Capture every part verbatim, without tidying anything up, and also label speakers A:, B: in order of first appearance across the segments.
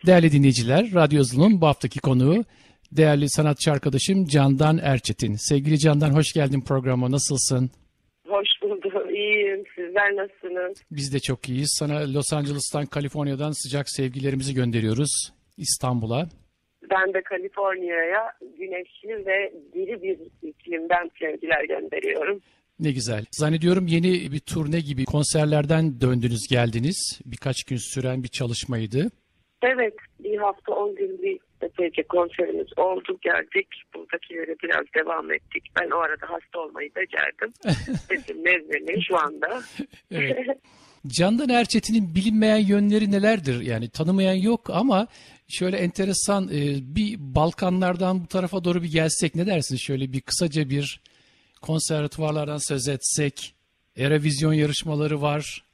A: Değerli dinleyiciler, Radyo Yazılım'ın bu haftaki konuğu değerli sanatçı arkadaşım Candan Erçetin. Sevgili Candan, hoş geldin programa. Nasılsın?
B: Hoş buldum. İyiyim. Sizler nasılsınız?
A: Biz de çok iyiyiz. Sana Los Angeles'tan, Kaliforniya'dan sıcak sevgilerimizi gönderiyoruz İstanbul'a.
B: Ben de Kaliforniya'ya güneşli ve diri bir iklimden sevgiler gönderiyorum.
A: Ne güzel. Zannediyorum yeni bir turne gibi konserlerden döndünüz, geldiniz. Birkaç gün süren bir çalışmaydı.
B: Evet, bir hafta on gün bir epeyce konserimiz oldu, geldik. Buradakileri biraz devam ettik. Ben o arada hasta olmayı becerdim. Sesim nezleli şu anda.
A: Evet. Candan Erçetin'in bilinmeyen yönleri nelerdir? Yani tanımayan yok ama şöyle enteresan bir Balkanlardan bu tarafa doğru bir gelsek ne dersin? Şöyle bir kısaca bir konservatuvarlardan söz etsek. Eurovision yarışmaları var.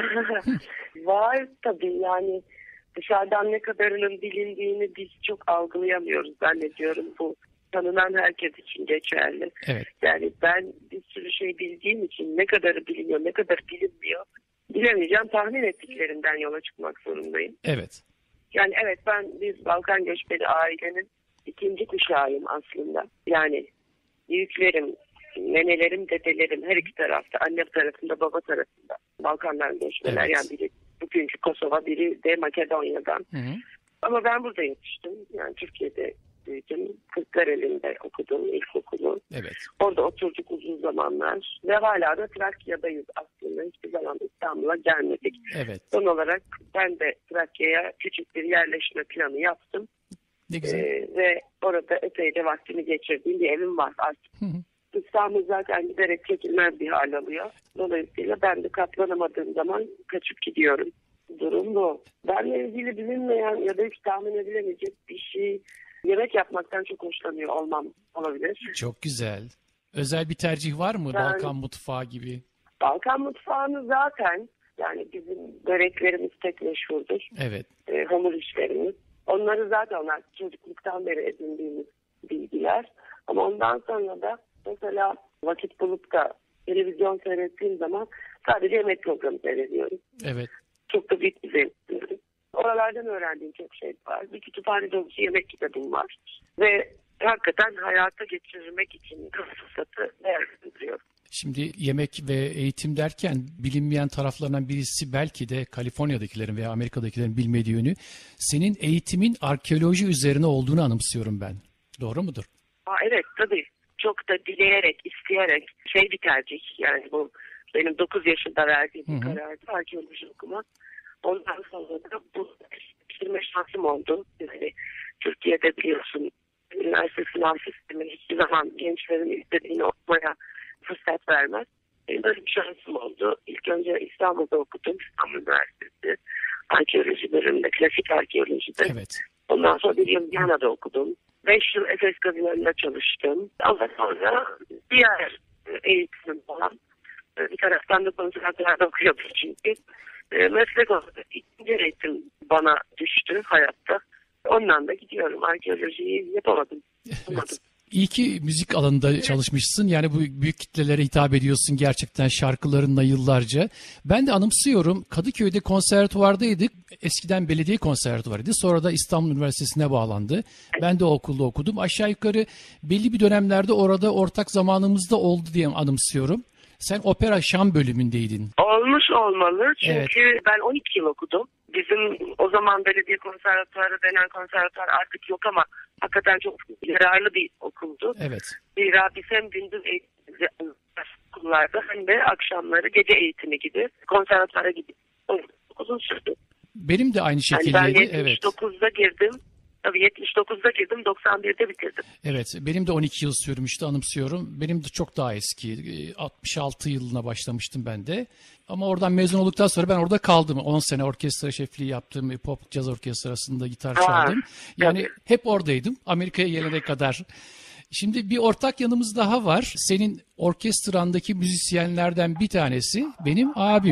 B: Var tabii, yani dışarıdan ne kadarının bilindiğini biz çok algılayamıyoruz zannediyorum. Bu tanınan herkes için geçerli.
A: Evet.
B: Yani ben bir sürü şey bildiğim için ne kadarı biliniyor, ne kadar bilinmiyor bilemeyeceğim. Tahmin ettiklerimden yola çıkmak zorundayım.
A: Evet.
B: Yani evet, ben bir Balkan göçmeni ailenin ikinci kuşağıyım aslında. Yani büyüklerim, nenelerim, dedelerim her iki tarafta, anne tarafında, baba tarafında Balkanlar göçmenler.
A: Evet.
B: Yani biri bugünkü Kosova, biri de Makedonya'dan.
A: Hı hı.
B: Ama ben burada yetiştim. Yani Türkiye'de büyüdüm. Kırklareli'nde okudum ilkokulu.
A: Evet.
B: Orada oturduk uzun zamanlar. Ve hala da Trakya'dayız aslında. Hiçbir zaman İstanbul'a gelmedik.
A: Evet.
B: Son olarak ben de Trakya'ya küçük bir yerleşme planı yaptım.
A: Ne güzel.
B: Ee, ve orada epeyce vaktimi geçirdiğim bir evim var artık.
A: Hı hı.
B: İstanbul zaten giderek çekilmez bir hal alıyor. Dolayısıyla ben de katlanamadığım zaman kaçıp gidiyorum. Durum bu. Benle ilgili bilinmeyen ya da hiç tahmin edilemeyecek bir şey, yemek yapmaktan çok hoşlanıyor olmam olabilir.
A: Çok güzel. Özel bir tercih var mı?
B: Ben,
A: Balkan mutfağı gibi.
B: Balkan mutfağını zaten, yani bizim böreklerimiz pek meşhurdur.
A: Evet.
B: E, hamur işlerimiz. Onları zaten onlar çocukluktan beri edindiğimiz bilgiler. Ama ondan sonra da mesela vakit bulup da televizyon seyrettiğim zaman sadece yemek programı seyrediyorum.
A: Evet.
B: Çok da büyük bir zevk duyuyorum. Oralardan öğrendiğim çok şey var. Bir kütüphane dolusu yemek kitabım var. Ve hakikaten hayata geçirmek için fırsatı değerlendiriyorum.
A: Şimdi yemek ve eğitim derken bilinmeyen taraflarından birisi belki de Kaliforniya'dakilerin veya Amerika'dakilerin bilmediği yönü, senin eğitimin arkeoloji üzerine olduğunu anımsıyorum ben. Doğru mudur?
B: Aa, evet tabii. Çok da dileyerek, isteyerek şey bir tercih. Yani bu benim dokuz yaşında verdiğim bir karardı, arkeoloji okumak. Ondan sonra da bu bitirme şansım oldu. Yani Türkiye'de biliyorsun üniversite sınav sistemi hiçbir zaman gençlerin istediğini okumaya fırsat vermez. Benim böyle bir şansım oldu. İlk önce İstanbul'da okudum. İstanbul Üniversitesi arkeoloji bölümünde, klasik arkeolojide.
A: Evet.
B: Ondan sonra bir yıl Viyana'da okudum. Beş yıl Efes kazılarında çalıştım. Ama sonra diğer eğitimim falan bir taraftan da konservatuvarda okuyordum çünkü. Meslek olarak ikinci eğitim bana düştü hayatta. Ondan da gidiyorum. Arkeolojiyi yapamadım. yapamadım.
A: Evet. İyi ki müzik alanında çalışmışsın. Yani bu büyük kitlelere hitap ediyorsun gerçekten şarkılarınla yıllarca. Ben de anımsıyorum. Kadıköy'de konservatuvardaydık. Eskiden belediye konservatuvarıydı. Sonra da İstanbul Üniversitesi'ne bağlandı. Ben de o okulda okudum. Aşağı yukarı belli bir dönemlerde orada ortak zamanımızda oldu diye anımsıyorum. Sen opera şan bölümündeydin.
B: Olmuş olmalı çünkü
A: Evet.
B: ben on iki yıl okudum. Bizim o zaman belediye konservatuvarı denen konservatuvar artık yok ama hakikaten çok yararlı bir okuldu.
A: Evet.
B: Zira biz hem gündüz eğitim okullarda hem de akşamları gece eğitimi gibi konservatuvara gidip uzun sürdü.
A: Benim de aynı şekildeydi.
B: Yani ben
A: Evet.
B: yetmiş dokuzda girdim. Tabii yetmiş dokuzda girdim, doksan birde bitirdim.
A: Evet, benim de on iki yıl sürmüştü anımsıyorum. Benim de çok daha eski. altmış altı yılına başlamıştım ben de. Ama oradan mezun olduktan sonra ben orada kaldım. on sene orkestra şefliği yaptım. Pop caz orkestrasında gitar
B: Ha,
A: çaldım. Yani
B: tabii.
A: hep oradaydım Amerika'ya gelene kadar. Şimdi bir ortak yanımız daha var. Senin orkestrandaki müzisyenlerden bir tanesi benim abim.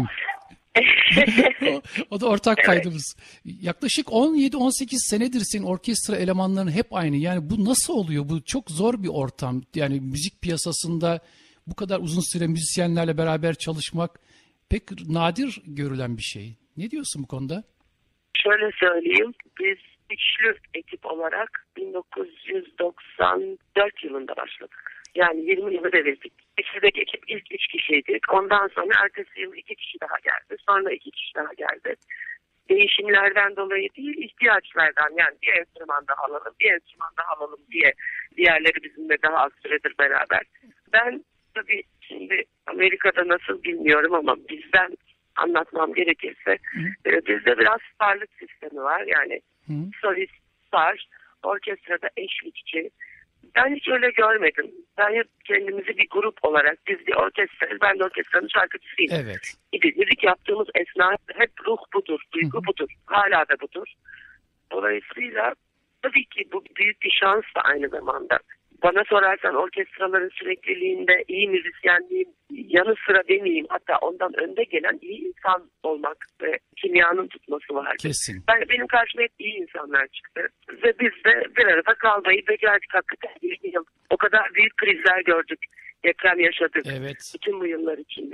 A: o, o da ortak paydamız. Yaklaşık on yedi on sekiz senedir senin orkestra elemanların hep aynı. Yani bu nasıl oluyor? Bu çok zor bir ortam. Yani müzik piyasasında bu kadar uzun süre müzisyenlerle beraber çalışmak pek nadir görülen bir şey. Ne diyorsun bu konuda?
B: Şöyle söyleyeyim, biz üçlü ekip olarak bin dokuz yüz doksan dört yılında başladık. Yani yirmi yılı devirdik. Üçlüdeki ekip ilk üç kişiydik. Ondan sonra ertesi yıl iki kişi daha geldi. Sonra iki kişi daha geldi. Değişimlerden dolayı değil, ihtiyaçlardan, yani bir enstrüman daha alalım, bir enstrüman daha alalım diye diğerleri bizimle daha az süredir beraber. Ben tabii şimdi Amerika'da nasıl bilmiyorum ama bizden anlatmam gerekirse e, bizde biraz starlık sistemi var. Yani Hı. solist, star, orkestrada eşlikçi. Ben hiç öyle görmedim. Ben hep kendimizi bir grup olarak, biz bir orkestrayız, ben de orkestranın şarkıcısıyım.
A: Evet.
B: Müzik yaptığımız esna hep ruh budur, duygu budur, hala da budur. Dolayısıyla tabii ki bu büyük bir şans da aynı zamanda. Bana sorarsan orkestraların sürekliliğinde iyi müzisyenliğin yanı sıra demeyeyim, hatta ondan önde gelen iyi insan olmak ve kimyanın tutması var.
A: Kesin.
B: Ben, benim karşıma hep iyi insanlar çıktı. Ve biz de bir arada kalmayı becerdik hakikaten. yirmi yıl. O kadar büyük krizler gördük. Deprem yaşadık.
A: Evet.
B: Bütün bu yıllar içinde.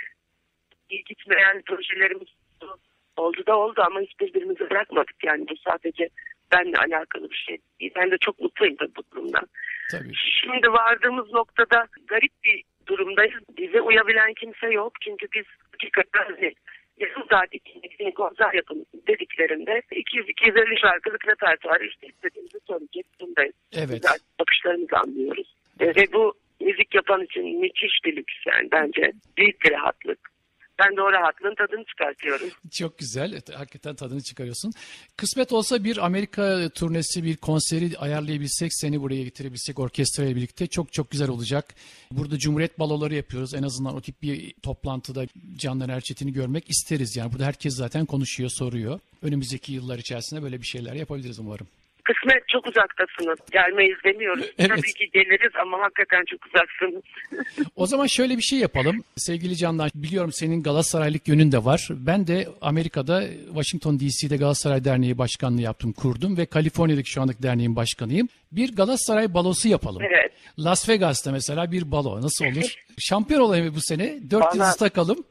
B: İyi gitmeyen projelerimiz oldu da oldu ama hiç birbirimizi bırakmadık. Yani bu sadece benimle alakalı bir şey değil. Ben de çok mutluyum tabii bu durumdan.
A: Tabii.
B: Şimdi vardığımız noktada garip bir durumdayız. Bize uyabilen kimse yok. Çünkü biz hakikaten yarım saat içinde konser yapın dediklerinde iki yüz iki yüz elli şarkılık repertuarı işte istediğimizi söyleyecek durumdayız.
A: Evet.
B: Biz bakışlarımızı anlıyoruz. Ve bu müzik yapan için müthiş bir lüks yani bence. Büyük bir rahatlık. Ben de o rahatlığın tadını çıkartıyorum.
A: Çok güzel. Hakikaten tadını çıkarıyorsun. Kısmet olsa bir Amerika turnesi, bir konseri ayarlayabilsek, seni buraya getirebilsek orkestrayla birlikte çok çok güzel olacak. Burada Cumhuriyet baloları yapıyoruz. En azından o tip bir toplantıda Candan Erçetin'i görmek isteriz. Yani burada herkes zaten konuşuyor, soruyor. Önümüzdeki yıllar içerisinde böyle bir şeyler yapabiliriz umarım.
B: Kısmet çok uzaktasınız. Gelmeyiz demiyoruz.
A: Evet.
B: Tabii ki geliriz ama hakikaten çok uzaksınız.
A: O zaman şöyle bir şey yapalım. Sevgili Candan, biliyorum senin Galatasaraylık yönün de var. Ben de Amerika'da Washington D C'de Galatasaray Derneği Başkanlığı yaptım, kurdum ve Kaliforniya'daki şu andaki derneğin başkanıyım. Bir Galatasaray balosu yapalım.
B: Evet.
A: Las Vegas'ta mesela bir balo nasıl olur? Şampiyon olayım bu sene. Dört
B: Bana...
A: yıldız takalım.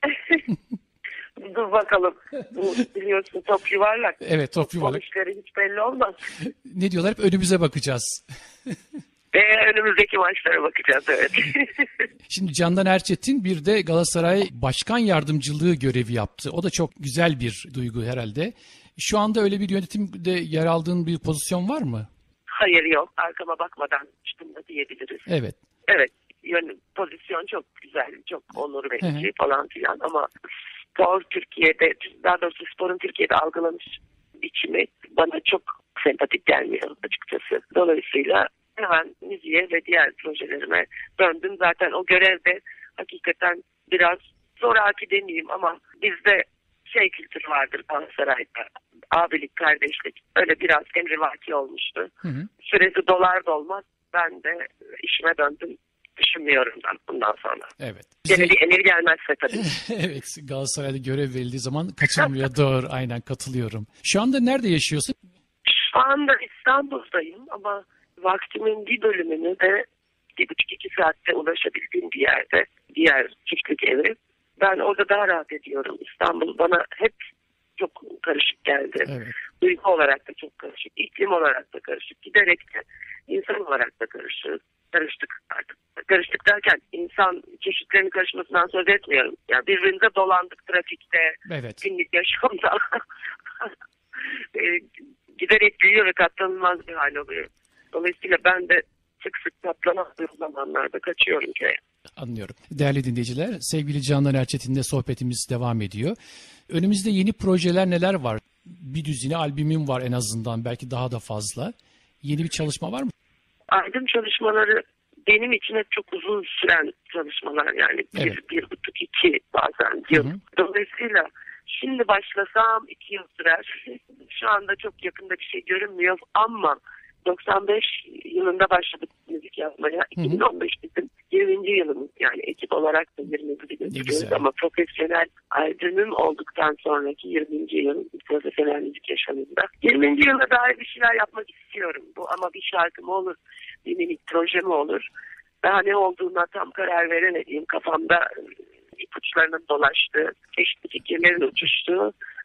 B: Dur bakalım. Bu biliyorsun top yuvarlak.
A: Evet, top yuvarlak.
B: Sonuçları hiç belli olmaz.
A: Ne diyorlar? Hep önümüze bakacağız.
B: Ve önümüzdeki maçlara bakacağız, evet.
A: Şimdi Candan Erçetin bir de Galatasaray Başkan Yardımcılığı görevi yaptı. O da çok güzel bir duygu herhalde. Şu anda öyle bir yönetimde yer aldığın bir pozisyon var mı?
B: Hayır, yok. Arkama bakmadan çıktım da diyebiliriz.
A: Evet.
B: Evet. Yön, pozisyon çok güzel, çok onur verici falan filan ama spor Türkiye'de, daha doğrusu sporun Türkiye'de algılanmış biçimi bana çok sempatik gelmiyor açıkçası. Dolayısıyla hemen müziğe ve diğer projelerime döndüm. Zaten o görevde hakikaten biraz zoraki demeyeyim ama bizde şey kültürü vardır Galatasaray'da. Abilik, kardeşlik. Öyle biraz emrivaki olmuştu. Hı hı. Süresi dolar dolmaz. Ben de işime döndüm. Düşünmüyorum ben bundan sonra.
A: Evet.
B: Bize... bir emir gelmezse tabii.
A: Evet, Galatasaray'da görev verildiği zaman kaçırmıyor. Doğru, aynen katılıyorum. Şu anda nerede yaşıyorsun?
B: Şu anda İstanbul'dayım ama vaktimin bir bölümünü de bir buçuk iki saatte ulaşabildiğim bir yerde, diğer çiftlik evi. Ben orada daha rahat ediyorum. İstanbul bana hep çok karışık geldi. Evet. Duygu olarak da çok karışık, iklim olarak da karışık, giderek de insan olarak da karışık. Karıştık artık. Karıştık derken insan çeşitlerinin karışmasından söz etmiyorum. Yani birbirimize dolandık trafikte,
A: evet.
B: Günlük yaşamda. e, giderek büyüyor ve katlanılmaz bir hal oluyor. Dolayısıyla ben de sık sık katlamadığım zamanlarda kaçıyorum köye.
A: Anlıyorum. Değerli dinleyiciler, sevgili Candan Erçetin'le sohbetimiz devam ediyor. Önümüzde yeni projeler neler var? Bir düzine albümüm var en azından, belki daha da fazla. Yeni bir çalışma var mı?
B: Albüm çalışmaları benim için hep çok uzun süren çalışmalar yani bir, evet. bir buçuk iki bazen yıl. Hı hı. Dolayısıyla şimdi başlasam iki yıl sürer. Şu anda çok yakında bir şey görünmüyor ama doksan beş yılında başladık müzik yapmaya. iki bin on beş bizim yirminci yılımız yani ekip olarak da yirminci yılımız ama profesyonel albümüm olduktan sonraki yirminci yıl profesyonel müzik yaşamında. yirminci yılda dair bir şeyler yapmak istiyorum. Bu ama bir şarkı mı olur, bir minik proje mi olur? Daha ne olduğuna tam karar veremediğim, kafamda ipuçlarının dolaştığı, çeşitli fikirlerin uçuştuğu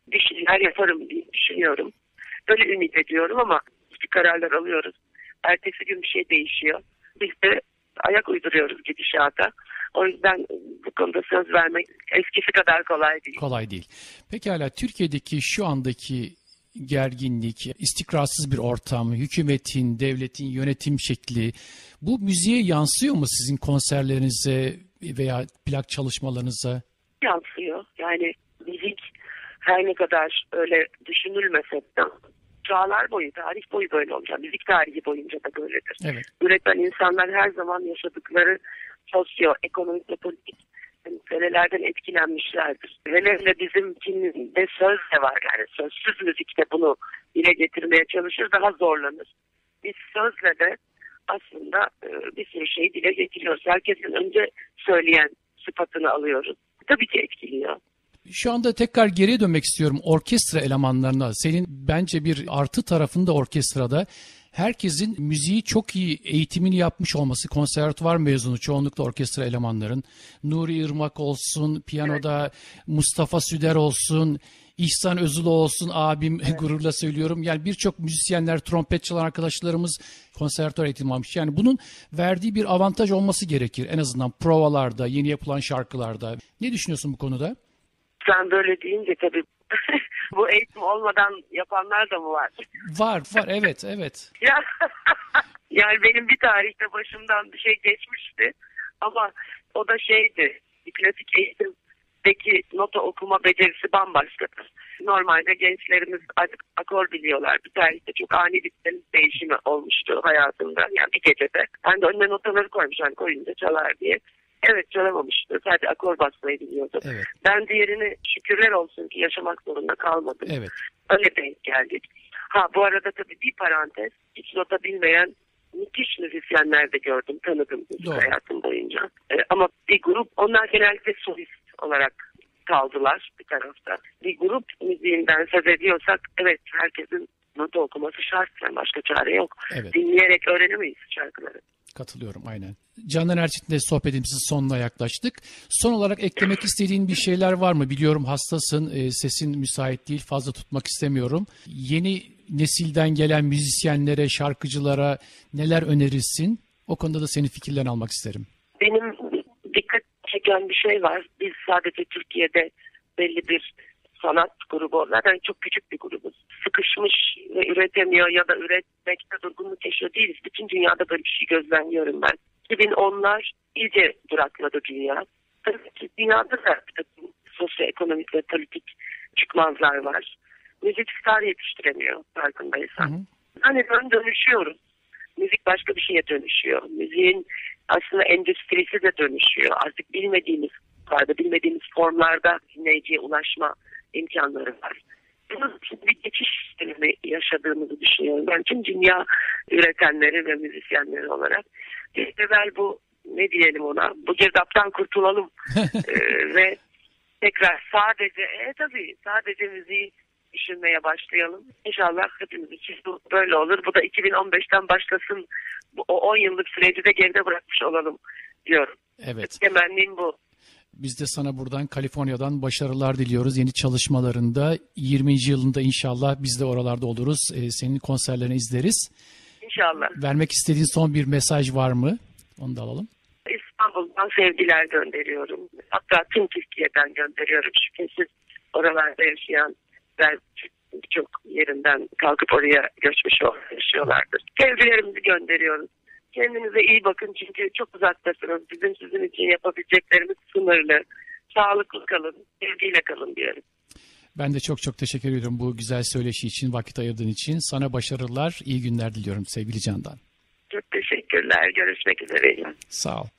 B: bir şeyler yaparım diye düşünüyorum. Böyle ümit ediyorum ama işte kararlar alıyoruz. Ertesi gün bir şey değişiyor. Biz de ayak uyduruyoruz gidişata. O yüzden bu konuda söz vermek eskisi kadar kolay değil.
A: Kolay değil. Pekala, Türkiye'deki şu andaki gerginlik, istikrarsız bir ortam, hükümetin, devletin yönetim şekli bu müziğe yansıyor mu sizin konserlerinize veya plak çalışmalarınıza?
B: Yansıyor. Yani müzik her ne kadar öyle düşünülmese de çağlar boyu, tarih boyu böyle olacak. Müzik tarihi boyunca da böyledir.
A: Evet.
B: Üreten insanlar her zaman yaşadıkları sosyo, ekonomik ve politik meselelerden etkilenmişlerdir. Hele hele bizimkinde söz de var, yani sözsüz müzikte bunu dile getirmeye çalışır, daha zorlanır. Biz sözle de aslında bir sürü şeyi dile getiriyoruz. Herkesin önce söyleyen sıfatını alıyoruz. Tabii ki etkiliyor.
A: Şu anda tekrar geriye dönmek istiyorum orkestra elemanlarına. Senin bence bir artı tarafında orkestrada herkesin müziği çok iyi eğitimini yapmış olması, konservatuvar mezunu çoğunlukla orkestra elemanların. Nuri Irmak olsun, piyanoda evet. Mustafa Süder olsun, İhsan Özulu olsun, abim evet. Gururla söylüyorum. Yani birçok müzisyenler, trompet çalan arkadaşlarımız konservatuvar eğitimi almış. Yani bunun verdiği bir avantaj olması gerekir. En azından provalarda, yeni yapılan şarkılarda. Ne düşünüyorsun bu konuda?
B: Sen böyle deyince tabii bu eğitim olmadan yapanlar da mı var?
A: Var, var. Evet, evet.
B: Ya, yani benim bir tarihte başımdan bir şey geçmişti. Ama o da şeydi, bir klasik eğitimdeki nota okuma becerisi bambaşkadır. Normalde gençlerimiz artık akor biliyorlar. Bir tarihte çok ani bir değişimi olmuştu hayatımda. Yani bir gecede. Ben de önüne notaları koymuş, hani koyunca çalar diye. Evet, çalamamıştı. Sadece akor basmayı biliyordu. Evet. Ben diğerini şükürler olsun ki yaşamak zorunda kalmadım.
A: Evet.
B: Öyle denk geldik. Ha bu arada tabii bir parantez, hiç nota bilmeyen müthiş müzisyenler de gördüm, tanıdım hayatım boyunca. Ee, ama bir grup, onlar genellikle solist olarak kaldılar bir tarafta. Bir grup müziğinden söz ediyorsak, evet herkesin nota okuması şart. Yani başka çare yok. Evet. Dinleyerek öğrenemeyiz şarkıları.
A: Katılıyorum aynen. Candan Erçetin'le sohbetimizin sonuna yaklaştık. Son olarak eklemek istediğin bir şeyler var mı? Biliyorum hastasın, e, sesin müsait değil, fazla tutmak istemiyorum. Yeni nesilden gelen müzisyenlere, şarkıcılara neler önerirsin? O konuda da senin fikirlerini almak isterim.
B: Benim dikkat çeken bir şey var. Biz sadece Türkiye'de belli bir sanat grubu, zaten çok küçük bir grubuz. Sıkışmış ve üretemiyor ya da üretmekte durgunluk yaşıyor değiliz. Bütün dünyada böyle bir şey gözlemliyorum ben. iki bin onlar iyice durakladı dünya. Tabii ki dünyada da sosyoekonomik ve politik çıkmazlar var. Müzik star yetiştiremiyor farkındaysan. Hı hı. Hani dön dönüşüyoruz. Müzik başka bir şeye dönüşüyor. Müziğin aslında endüstrisi de dönüşüyor. Artık bilmediğimiz vardı, bilmediğimiz formlarda dinleyiciye ulaşma imkanları var. Bunun için bir geçiş sistemi yaşadığımızı düşünüyorum. Ben tüm dünya üretenleri ve müzisyenleri olarak bir evvel bu, ne diyelim ona, bu girdaptan kurtulalım ee, ve tekrar sadece e tabii sadece müziği düşünmeye başlayalım. İnşallah hepimiz için bu böyle olur. Bu da iki bin on beşten başlasın. Bu, o on yıllık süreci de geride bırakmış olalım diyorum.
A: Evet.
B: Temennim bu.
A: Biz de sana buradan Kaliforniya'dan başarılar diliyoruz yeni çalışmalarında. yirminci yılında inşallah biz de oralarda oluruz. Ee, senin konserlerini izleriz.
B: İnşallah.
A: Vermek istediğin son bir mesaj var mı? Onu da alalım.
B: İstanbul'dan sevgiler gönderiyorum. Hatta tüm Türkiye'den gönderiyorum. Şüphesiz oralarda yaşayan ben birçok yerinden kalkıp oraya göçmüş yaşıyorlardır. Sevgilerimizi gönderiyoruz. Kendinize iyi bakın çünkü çok uzaktasınız. Bizim sizin için yapabileceklerimiz sınırlı. Sağlıklı kalın, sevgiyle kalın diyorum.
A: Ben de çok çok teşekkür ediyorum bu güzel söyleşi için, vakit ayırdığın için. Sana başarılar, iyi günler diliyorum sevgili Candan.
B: Çok teşekkürler. Görüşmek üzere.
A: Sağ ol.